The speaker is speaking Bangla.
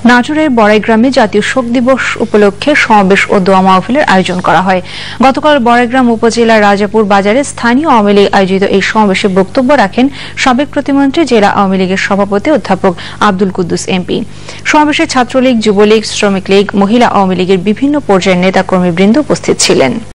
নাটোরের বড়াইগ্রামে জাতীয় শোক দিবস উপলক্ষে সমাবেশ ও দোয়া মাহফিলের আয়োজন করা হয়। গতকাল বড়াইগ্রাম উপজেলার রাজাপুর বাজারে স্থানীয় আওয়ামী লীগ আয়োজিত এই সমাবেশে বক্তব্য রাখেন সাবেক প্রতিমন্ত্রী, জেলা আওয়ামী লীগের সভাপতি অধ্যাপক আব্দুল কুদ্দুস এমপি। সমাবেশে ছাত্রলীগ, যুবলীগ, শ্রমিক লীগ, মহিলা আওয়ামী লীগের বিভিন্ন পর্যায়ের নেতাকর্মীবৃন্দ উপস্থিত ছিলেন।